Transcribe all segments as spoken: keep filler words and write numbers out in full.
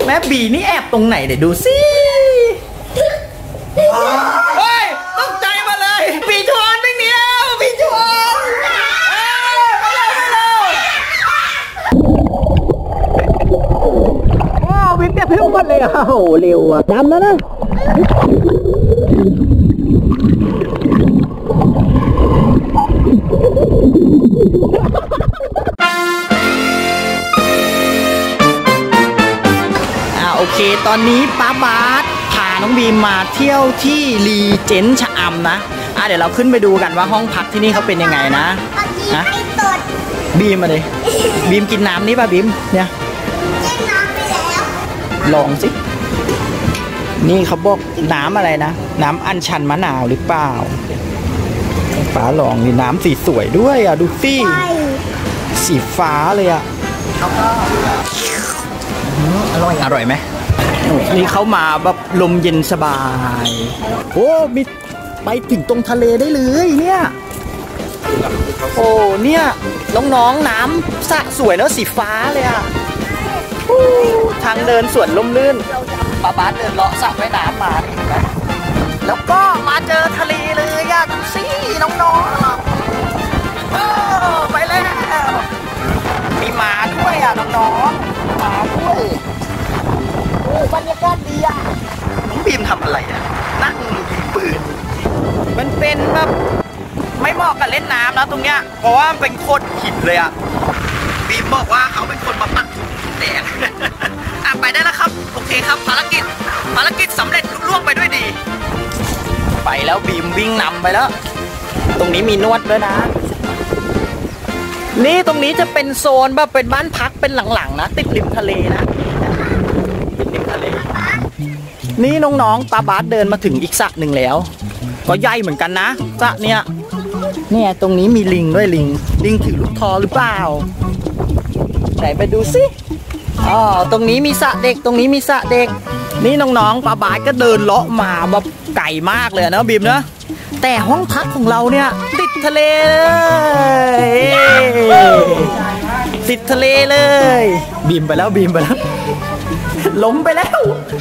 แม่บีนี่แอบตรงไหนเดี๋ยวดูสิเฮ้ยต้องใจมาเลยบีชอนไม่เหนียวบีชอนไปเลยไปเลยว้าวบีเปียกพิ้วหมดเลยอ่ะโอ้เร็วอ่ะดำแล้วนะโอเคตอนนี้ป้าบาสพาน้องบีมมาเที่ยวที่รีเจนชะอำนะอ่ะเดี๋ยวเราขึ้นไปดูกันว่าห้องพักที่นี่เขาเป็นยังไงนะนะบีมมาเลยบีมกินน้ำนี่ป่ะบีมเนี่ยกินน้ำไปแล้วลองสินี่เขาบอกน้ำอะไรนะน้ำอัญชันมะนาวหรือเปล่าป้าลองนี่น้ำสีสวยด้วยอ่ะดูสิสีฟ้าเลยอ่ะอร่อยอร่อยไหมนี่เขามาแบบลมเย็นสบายโอ้มีไปถึงตรงทะเลได้เลยเนี่ยโอ้เนี่ยน้องๆน้ำสระสวยเนอะสีฟ้าเลยอะทางเดินสวนล่มลื่นป้าบาสเดินเลาะสระว่ายน้ำมาเห็นไหมแล้วก็มาเจอทะเลเลยอะดูสิน้องๆไปแล้วมีหมาด้วยอะน้องๆหมาด้วยบรรยากาศดีอ่ะน้องบีมทำอะไรอ่ะนั่งยิงปืนมันเป็นแบบไม่เหมาะกับเล่นน้ำนะตรงเนี้ยเพราะว่าเป็นโคตรหินเลยอ่ะบีมบอกว่าเขาเป็นคนมาปักแดงอ่ะไปได้แล้วครับโอเคครับภารกิจภารกิจสำเร็จลุล่วงไปด้วยดีไปแล้วบีมวิ่งนำไปแล้วตรงนี้มีนวดด้วยนะนี่ตรงนี้จะเป็นโซนแบบเป็นบ้านพักเป็นหลังๆนะติดริมทะเลนะนี่น้องๆป้าบาสเดินมาถึงอีกสระหนึ่งแล้วก็ใหญ่เหมือนกันนะสระเนี่ยเนี่ยตรงนี้มีลิงด้วยลิงลิงถือลูกทอหรือเปล่าไหนไปดูสิอ๋อตรงนี้มีสระเด็กตรงนี้มีสระเด็กนี่น้องๆป้าบาสก็เดินเลาะมาแบบไกลมากเลยนะบีมนะแต่ห้องพักของเราเนี่ยติดทะเลเลยติดทะเลเลยบีมไปแล้วบีมไปแล้วล้มไปแล้ว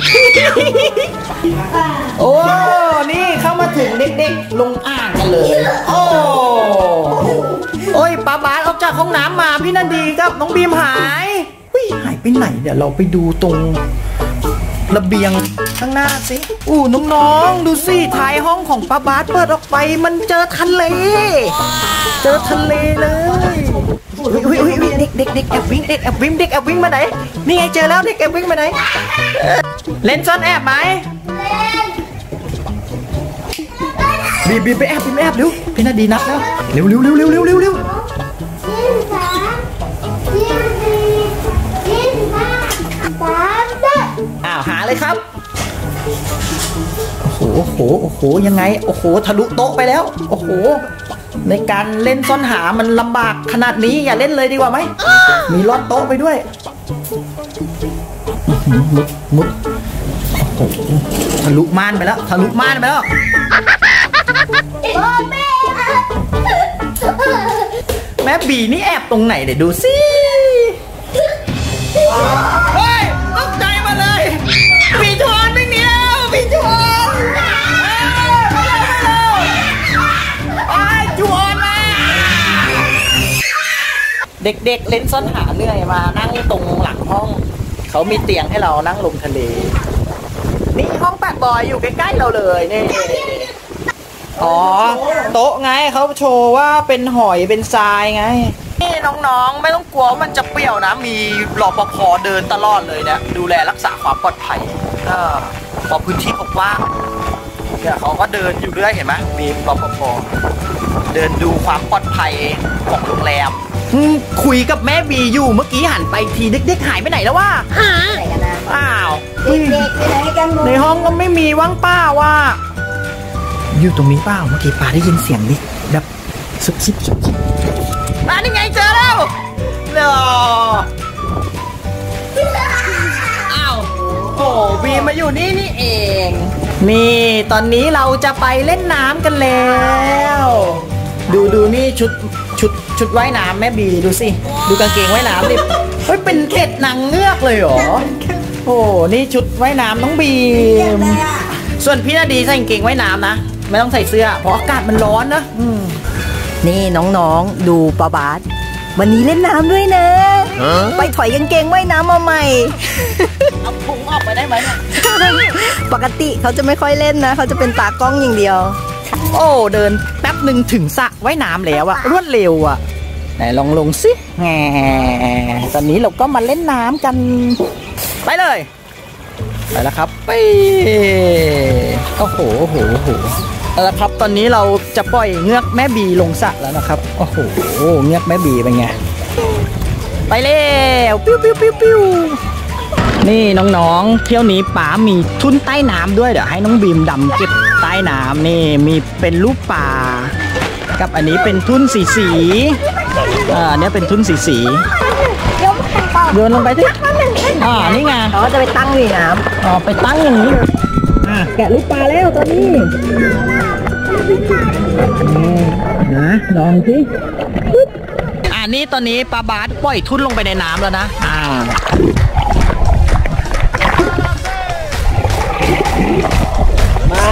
โอ้นี่เข้ามาถึงเด็กๆลงอ่างกันเลยโอ้โอ้ยป้าบาสออกจากห้องน้ำมาพี่นันดีกับน้องบีมหายหายไปไหนเดี๋ยวเราไปดูตรงระเบียงข้างหน้าสิอู้น้องๆดูสิท้ายห้องของป้าบาสเปิดออกไปมันเจอทะเลเจอทะเลเลยอุ้ยอุ้ยอุ้ยเด็กเด็กเด็กแอบวิ่งเด็กแอบวิ่งเด็กแอบวิ่งมาไหนนี่ไงเจอแล้วเด็กแอบวิ่งมาไหนเล่นซ่อนแอบไหมบีบีไปแอบบีไปแอบเร็วพี่นาดีนับแล้วเร็วเร็วเร็วเร็วเร็วเร็วเร็วอ้าวหาเลยครับโอ้โหโอ้โหยังไงโอ้โหทะลุโต๊ะไปแล้วโอ้โหในการเล่นซ่อนหามันลำบากขนาดนี้อย่าเล่นเลยดีกว่าไหมมีลอดโต๊ะไปด้วยมุดมุดโอ้โหทะลุม่านไปแล้วทะลุม่านไปแล้วแม่บีนี่แอบตรงไหนเดี๋ยวดูสิเฮ้ยต้องใจมาเลยบีชอนไม่เหนียวบีชอนเด็กๆเล่นซ่อนหาเหนื่อยมานั่งตรงหลังห้องเขามีเตียงให้เรานั่งลงทะเลนี่ห้องแปดบอยอยู่ใกล้ๆเราเลยนี่อ๋อโต๊ะไงเขาโชว์ว่าเป็นหอยเป็นทรายไงนี่น้องๆไม่ต้องกลัวมันจะเปรี้ยวนะมีรปภเดินตลอดเลยเนี่ยดูแลรักษาความปลอดภัยอ่าพอพื้นที่เขากว้างเนี่ยเขาก็เดินอยู่เรื่อยเห็นไหมมีรปภเดินดูความปลอดภัยของโรงแรมคุยกับแม่บีอยู่เมื่อกี้หันไปทีเด็กๆหายไปไหนแล้ววะหายไปกันนะอ้าวเด็กๆไปไหนกันในห้องก็ไม่มีว่างป้าว่าอยู่ตรงนี้เปล่าเมื่อกี้ป้าได้ยินเสียงดิแบบซุบซิบซุบซิบอ่ะนี่ไงเจอแล้วเนาะอ้าวโอ้บีมาอยู่นี่นี่เองนี่ตอนนี้เราจะไปเล่นน้ำกันแล้วดูดูนี่ชุดชุดชุดว่ายน้ำแม่บีดูสิดูกางเกงว่ายน้ำดิเฮ้ยเป็นเกล็ดนางเงือกเลยเหรอโอ้นี่ชุดว่ายน้ำน้องบีมส่วนพี่นาดีใส่กางเกงว่ายน้ำนะไม่ต้องใส่เสื้อเพราะอากาศมันร้อนนะนี่น้องๆดูปาบาสวันนี้เล่นน้ำด้วยนะไปถอยกางเกงว่ายน้ำมาใหม่เอาพุงออกไปได้ไหมปกติเขาจะไม่ค่อยเล่นนะเขาจะเป็นตากล้องอย่างเดียวโอ้เดินแป๊บหนึ่งถึงสระว่ายน้ำแล้วอะรวดเร็วอะไหนลองลงสิแหมตอนนี้เราก็มาเล่นน้ำกันไปเลยไปแล้วครับไปโอ้โหโอ้โหโอ้โหแล้วครับตอนนี้เราจะปล่อยเงือกแม่บีลงสระแล้วนะครับโอ้โหเงือกแม่บีเป็นไงไปแล้วปิ้วปิ้วปิ้วปิ้วนี่น้องๆเที่ยวนี้ป๋ามีทุ่นใต้น้ำด้วยเดี๋ยวให้น้องบีมดำเก็บใต้น้ำนี่มีเป็นรูปปลากับอันนี้เป็นทุ่นสีสีอ่าเนี่ยเป็นทุ่นสีสีโยนลงไปสิอ่านี่ไงเขาจะไปตั้งในน้ำอ๋อไปตั้งอย่างนี้อ่าแกะลูกปลาแล้วตอนนี้นะลองสิอ่านี่ตอนนี้ปลาบาสปล่อยทุ่นลงไปในน้ำแล้วนะอ่ามา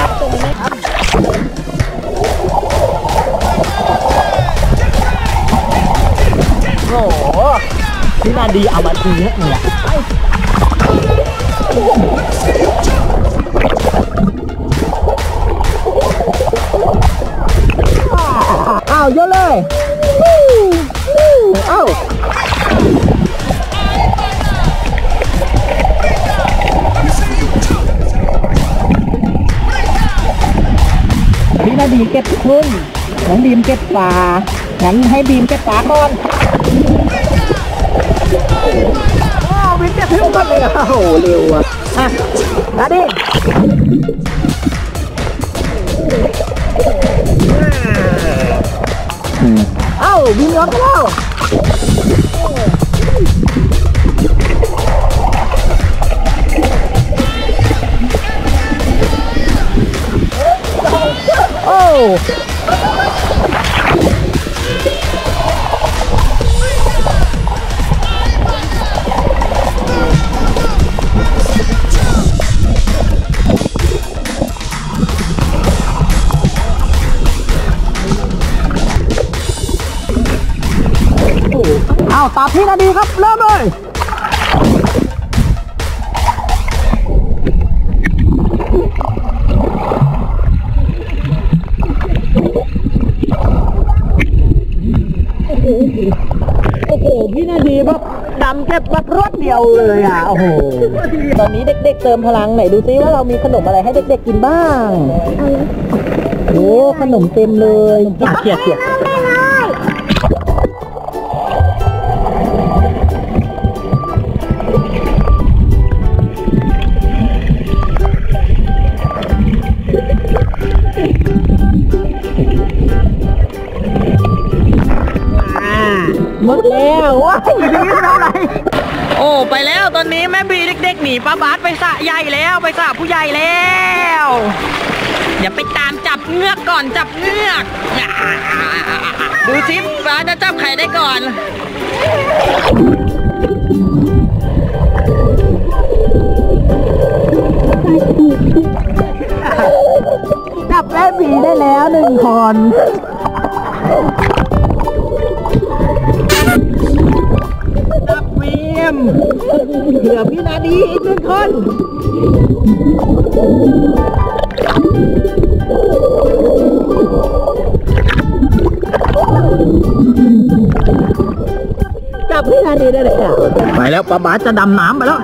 โอ้โหพี่นาดีเอามาทีเยอะเลยอ้าวเยอะเลยอ้าวพี่นาดีเก็บทุ่นน้องบีมเก็บปลางั้นให้บีมเก็บปลาก่อนว้าวบีมเก็บทุ่นก่อนเลยโอ้โหเร็วอ่ะอ่ะนาดีเอ้าบีมยอมกันแล้วโอ้เอาตามพี่นาดีครับเริ่มเลยโอ้โหพี่นาดีแบบดำแค่แบบรวดเดียวเลยอ่ะโอ้โหตอนนี้เด็กๆเติมพลังไหนดูซิว่าเรามีขนมอะไรให้เด็กๆกินบ้างโอ้ขนมเต็มเลยเขียดเขียดหมดแล้วว้ายดีอะไรโอ้ไปแล้วตอนนี้แม่บีเด็กๆหนีป้าบาสไปสระใหญ่แล้วไปสระผู้ใหญ่แล้วอย่าไปตามจับเงือกก่อนจับเงือกดูซิป้าจะจับใครได้ก่อนจับแม่บีได้แล้วหนึ่งคนจับบีมเหลือพี่นาดีอีกหนึ่งคนจับพี่นาดีได้เลยค่ะไปแล้วป้าบาสจะดำน้ำไปแล้ว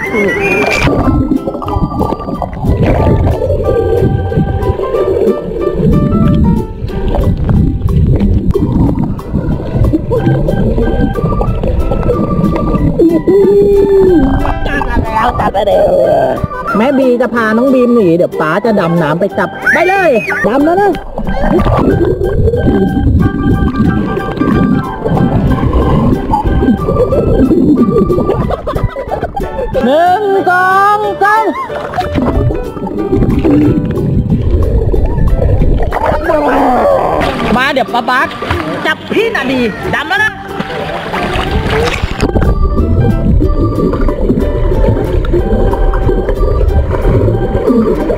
จับแล้วจับแล้วแม่บีจะพาน้องบีมหนีเดี๋ยวป๋าจะดำน้ำไปจับไปเลยดำแล้วนะหนึ่งสองสามมาเดี๋ยวป้าบักจับพี่นาดีดำแล้วนะอ